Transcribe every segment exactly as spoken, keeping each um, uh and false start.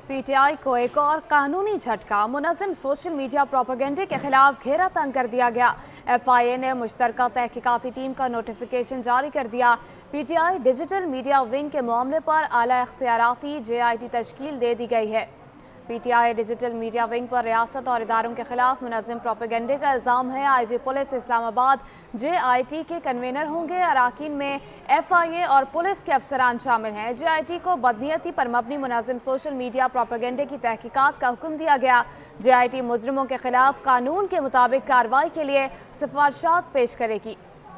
P T आई को एक और कानूनी झटका। मुनज़्ज़म सोशल मीडिया प्रोपेगेंडे के खिलाफ घेरा तंग कर दिया गया। एफ आई ए ने मुश्तरका तहकीकाती टीम का नोटिफिकेशन जारी कर दिया। P T I digital media wing के मामले पर आला इख्तियाराती जे आई टी तश्कील दे दी गई है। P T I digital media wing पर रियासत और इदारों के खिलाफ मुनज़्ज़म प्रोपेगेंडे का इल्ज़ाम है। I G police Islamabad J I T के कन्वीनर होंगे। अराकीन में एफ आई ए और पुलिस के अफसरान शामिल हैं। जे आई टी को बदनीयती पर मबनी मुनज़्ज़म सोशल मीडिया प्रोपेगेंडे की तहकीकात का हुक्म दिया गया। जे आई टी मुजरिमों के खिलाफ कानून के मुताबिक कार्रवाई के लिए सिफारिशात पेश करेगी।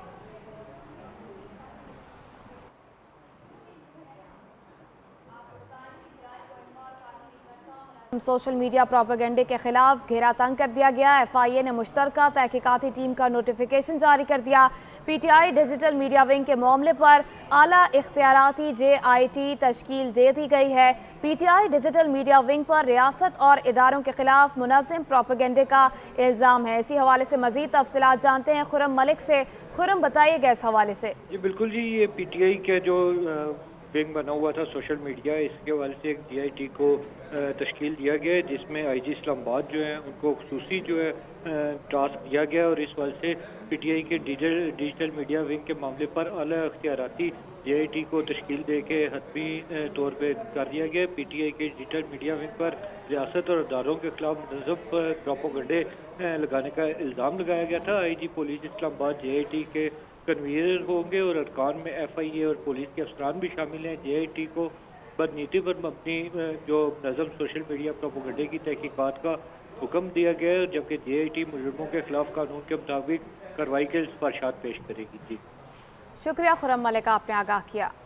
सोशल मीडिया प्रोपेगेंडे के खिलाफ घेरा तंग कर दिया गया। एफ आई ए ने मुश्तरका तहकीकाती टीम का नोटिफिकेशन जारी कर दिया। P T I digital media wing के मामले पर आला इख्तियाराती जे आई टी तश्कील दे दी गई है। P T I digital media wing पर रियासत और इदारों के खिलाफ मुनज़्ज़म प्रोपेगेंडे का इल्ज़ाम है। इसी हवाले से मज़ीद तफसीलात जानते हैं खुर्रम मलिक से। खुर्रम, बताइएगा इस हवाले से। जी बिल्कुल जी, ये पी टी आई का जो विंग बना हुआ था सोशल मीडिया, इसके हवाले से एक जी आई टी को तश्कील दिया गया है, जिसमें आई जी इस्लामाबाद जो है उनको खुसूसी जो है टास्क दिया गया और इस वजह से पी टी आई के डिजिटल डिजिटल मीडिया विंग के मामले पर आला इख्तियाराती जे आई टी को तश्कील दे के हतमी तौर पर कर दिया गया। पी टी आई के डिजिटल मीडिया विंग पर रियासत और इदारों के खिलाफ मुनज़्ज़म प्रोपेगेंडे लगाने का इल्ज़ाम लगाया गया था। I G police Islamabad J I T के कन्वीनर होंगे और अरकान में एफ आई ए और पुलिस के अफसरान भी शामिल हैं। जे आई टी को बदनीति पर मबनी जो मुनज़्ज़म सोशल मीडिया प्रोपेगेंडे की तहकीकात का हुक्म दिया गया है, जबकि जे आई टी मुजरिमों के खिलाफ कानून के मुताबिक कार्रवाई के सिफारिशात पेश करेगी। जी शुक्रिया खुर्रम मलिक, आपने आगाह किया।